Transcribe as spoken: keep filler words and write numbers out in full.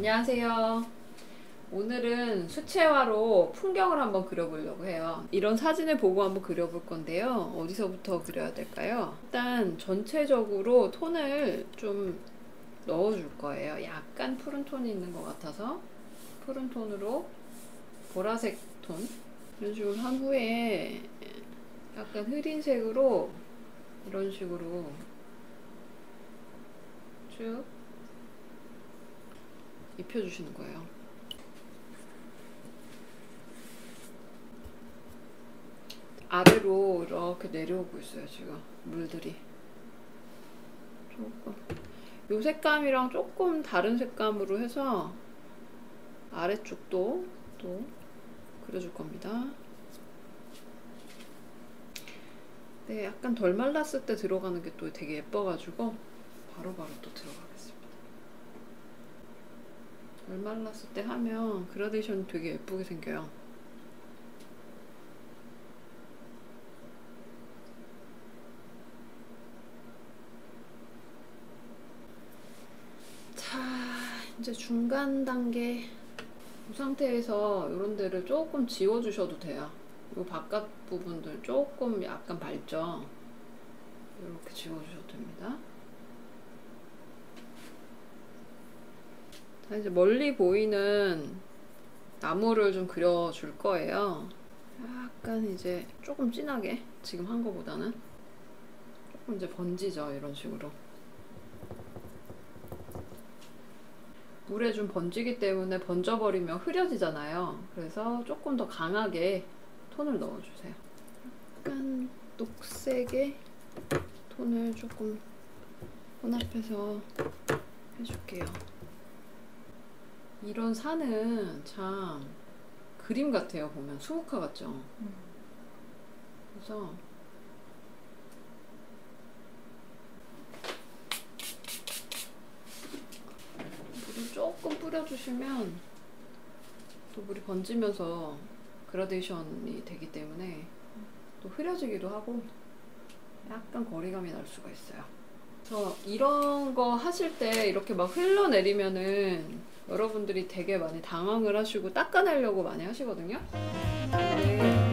안녕하세요. 오늘은 수채화로 풍경을 한번 그려보려고 해요. 이런 사진을 보고 한번 그려볼 건데요. 어디서부터 그려야 될까요? 일단 전체적으로 톤을 좀 넣어줄 거예요. 약간 푸른 톤이 있는 것 같아서 푸른 톤으로 보라색 톤 이런 식으로 한 후에 약간 흐린 색으로 이런 식으로 쭉 입혀주시는 거예요. 아래로 이렇게 내려오고 있어요. 지금 물들이 조금 요 색감이랑 조금 다른 색감으로 해서 아래쪽도 또 그려줄 겁니다. 네, 약간 덜 말랐을 때 들어가는 게 또 되게 예뻐가지고 바로바로 또 들어가겠습니다. 덜 말랐을 때 하면 그라데이션이 되게 예쁘게 생겨요. 자, 이제 중간 단계 이 상태에서 이런 데를 조금 지워주셔도 돼요. 이 바깥 부분들 조금 약간 밝죠? 이렇게 지워주셔도 됩니다. 자, 이제 멀리 보이는 나무를 좀 그려줄 거예요. 약간 이제 조금 진하게 지금 한 거보다는 조금 이제 번지죠. 이런 식으로 물에 좀 번지기 때문에 번져버리면 흐려지잖아요. 그래서 조금 더 강하게 톤을 넣어주세요. 약간 녹색의 톤을 조금 혼합해서 해줄게요. 이런 산은 참 그림 같아요. 보면 수묵화 같죠? 음. 그래서 물을 조금 뿌려주시면 또 물이 번지면서 그라데이션이 되기 때문에 또 흐려지기도 하고 약간 거리감이 날 수가 있어요. 그래서 이런 거 하실 때 이렇게 막 흘러내리면은 여러분들이 되게 많이 당황을 하시고 닦아내려고 많이 하시거든요. 네.